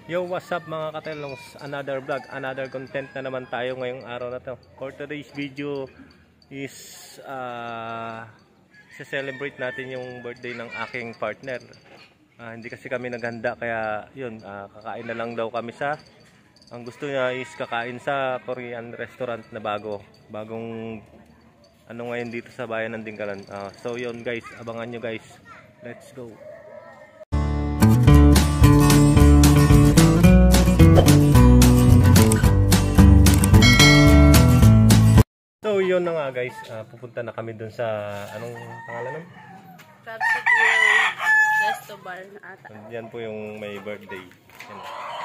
Yo, what's up mga katelongs? Another vlog, another content na naman tayo ngayong araw na to. For today's video is celebrate natin yung birthday ng aking partner. Hindi kasi kami naghanda kaya yun, kakain na lang daw kami sa ang gusto niya is kakain sa Korean restaurant na bagong ano ngayon dito sa bayan ng Dingalan. So yun guys, abangan nyo guys. Let's go. So yun na nga guys, pupunta na kami dun sa anong pangalan nun? Crabsy Grill Resto Bar ata. Yan po yung may birthday. Yan.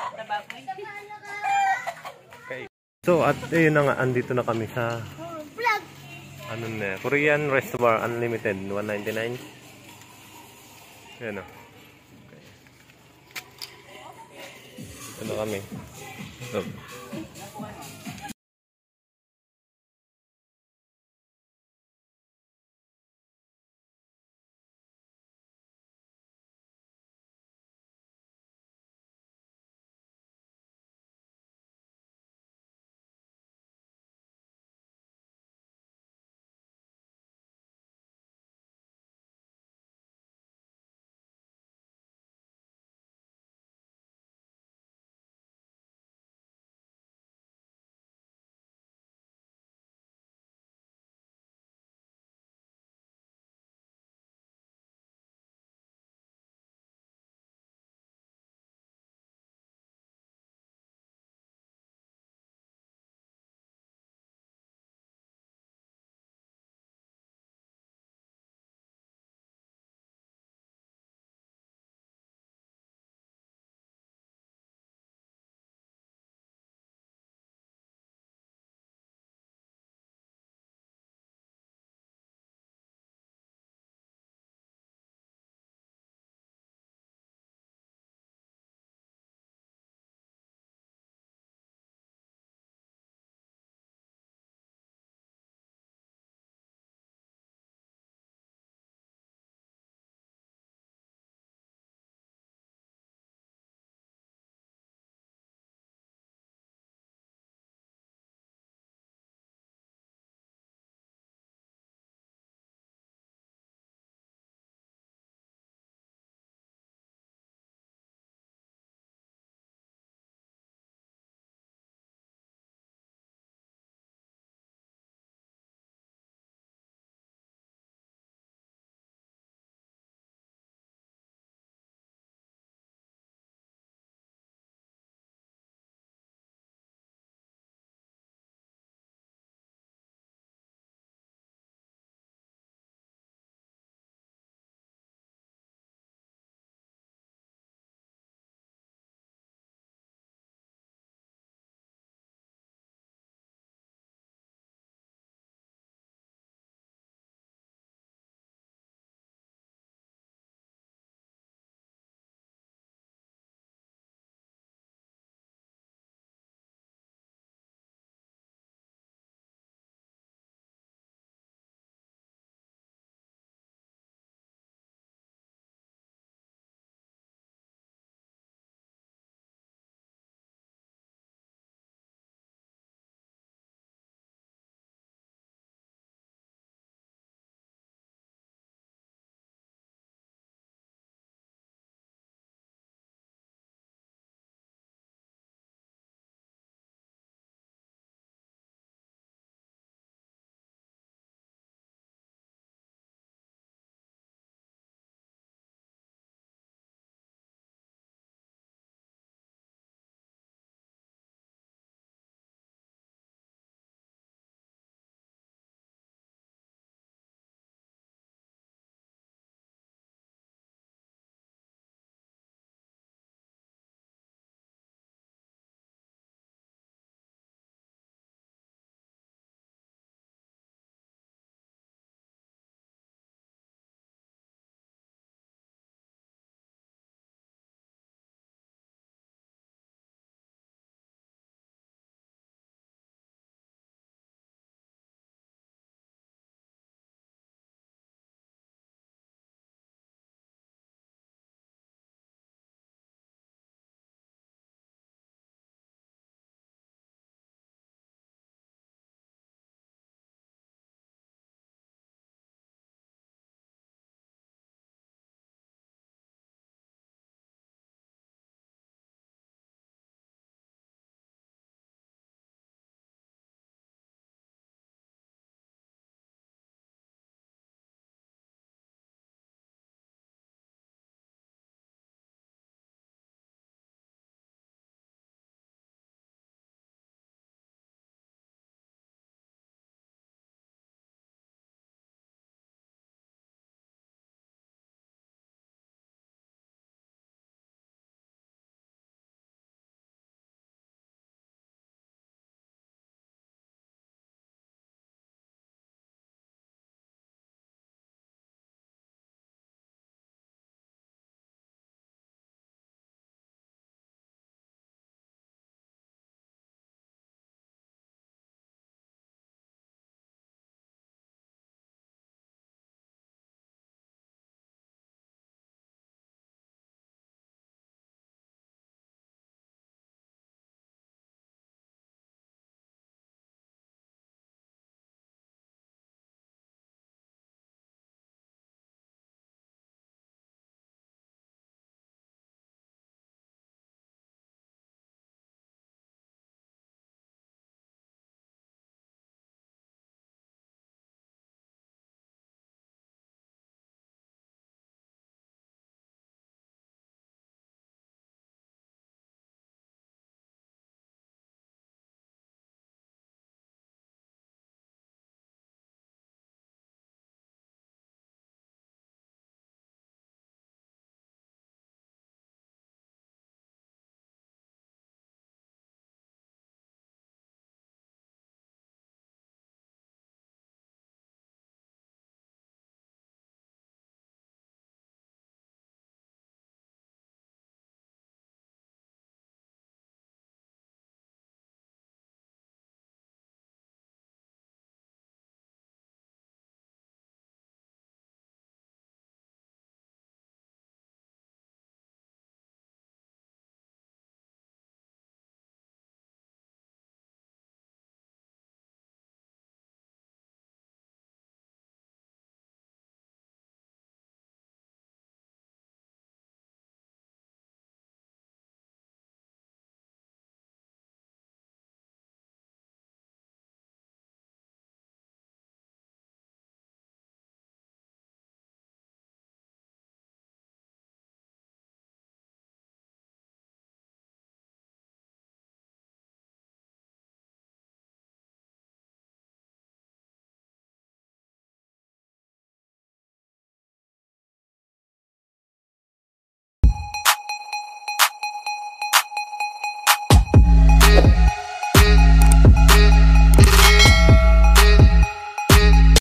Okay. So at yun na nga, andito na kami sa ano na, Korean Resto Bar Unlimited, 199. Yan o. Okay. Dito na kami. So.